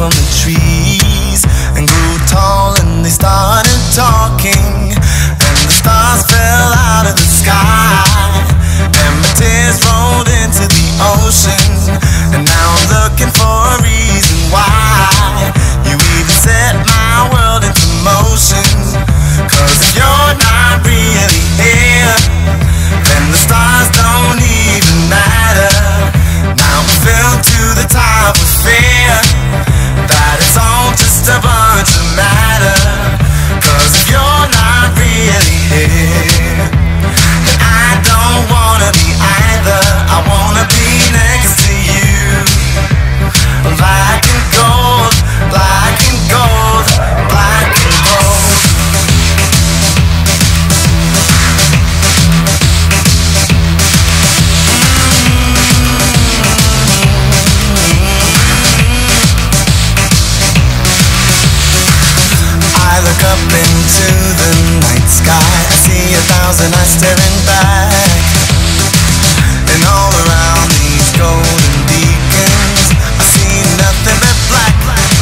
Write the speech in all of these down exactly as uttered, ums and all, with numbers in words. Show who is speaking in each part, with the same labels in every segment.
Speaker 1: from the trees and grew tall, and they started talking, and the stars fell out of the sky, and my tears rolled into the ocean, and now I'm looking for a reason why you even set my world into motion. Cause if you're not really here, then the stars don't even matter. Now I'm filled to the top with fear that it's all just a bunch of matter. Cause if you're not really here, then I don't wanna be either. I wanna be next to you, black and gold, black and gold, black and gold. I look up into the night sky, I see a thousand eyes staring back, and all around these golden beacons I see nothing but black.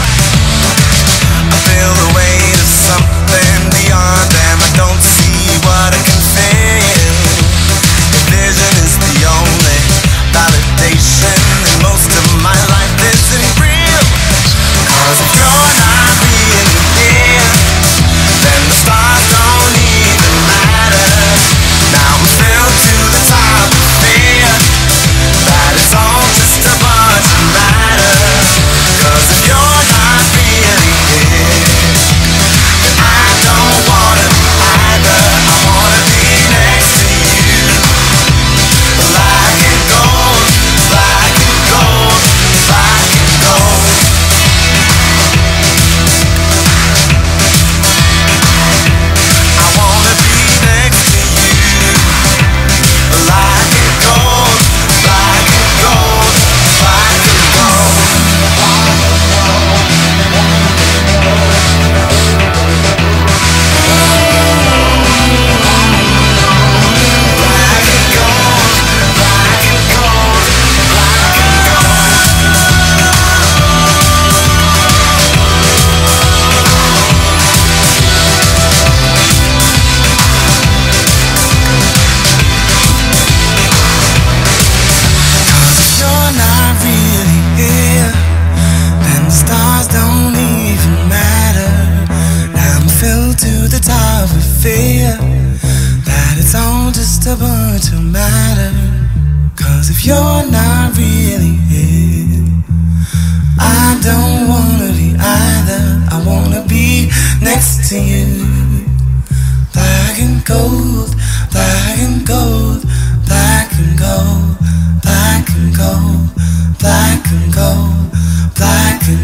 Speaker 1: I feel the weight of something beyond them, I don't see what I can feel. If vision is the only validation, and most of my life isn't real. Cause if you're not really here, then the stars don't even matter. Now I'm filled to the top with fear that it's all just a bunch of matter. Cause if you're not really here, then I don't wanna be either. I wanna be next to you, black and gold, black and gold, black and gold. I wanna be next to you, black and gold, black and gold, black and gold. Black and gold, black and gold, black and Cause if you're not really here, then the stars don't even matter. Now I'm filled to the top with fear that it's all just a bunch of matter. Cause if you're not really here, I don't wanna be either. I wanna be next to you, black and gold, black and gold, black and gold, black and gold, black and gold, black and